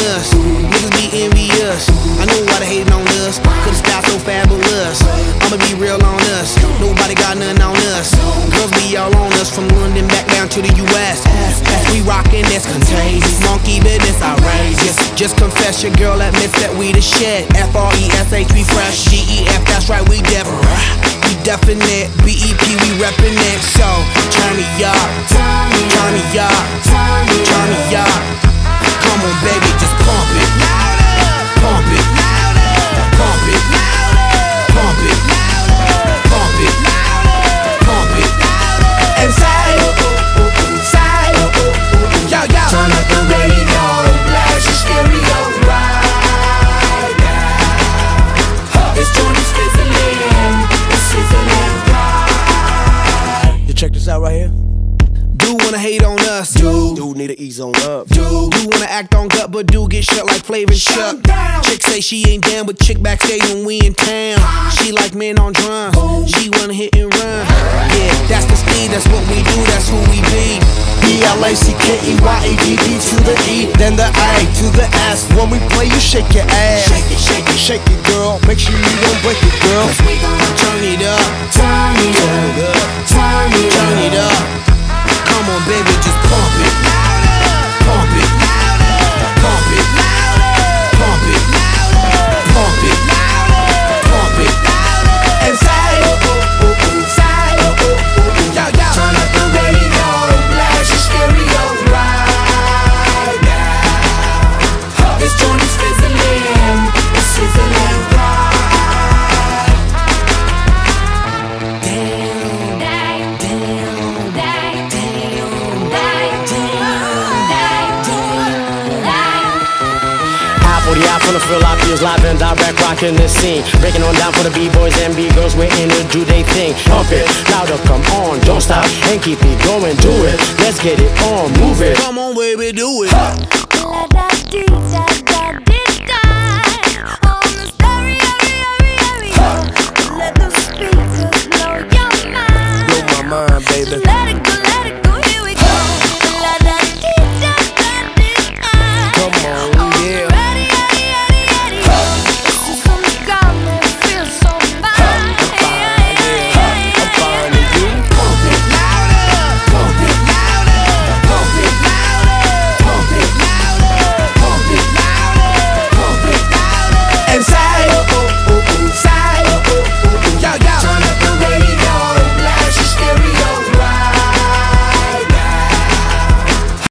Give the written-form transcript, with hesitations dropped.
us. Niggas be envious. I know why they hating on us, cause the style so fabulous. I'ma be real on us, nobody got nothing on us. Girls be all on us, from London back down to the US. As we rockin', that's contagious. Monkey business outrageous. Just confess your girl admits that we the shit. F-R-E-S-H, we fresh. G-E-F, that's right, we definite. B-E-P, we reppin' it. So, turn me up, turn me up, turn me up. Come on, baby, just pump it. Pump it, pump it, pump it, pump it, pump it. And say, yo, yo. Turn up the radio, blast your stereo right now. This joint is fizzling, it's sizzling right. You check this out right here. Do wanna hate on us, Dude need to ease on up. do wanna act on gut, but do get shut like Flavor and Chuck. Chick say she ain't down with chick backstage when we in town. She like men on drums, she wanna hit and run. Yeah, that's the speed, that's what we do, that's who we be. B-L-A-C-K-E-Y-A-D-D to the E, then the A to the S. When we play, you shake your ass. Shake it, shake it, Shake it, girl. Make sure you don't break it, girl. we gon' Turn it up, turn it up, turn it turn it up. Come on, baby, just pump it. Pump it, pump it, pump it, pump it, pump it. And say, yo, yo. Turn up the radio, blast your stereo right now. This joint is fizzling, it's sizzling right. From the fill, I feels live and direct, rocking the scene. Breaking on down for the B-boys and B-girls, we're in to do they thing. Pump it, louder, come on, don't stop, and keep it going, do it. Let's get it on, move it. Come on, baby, do it.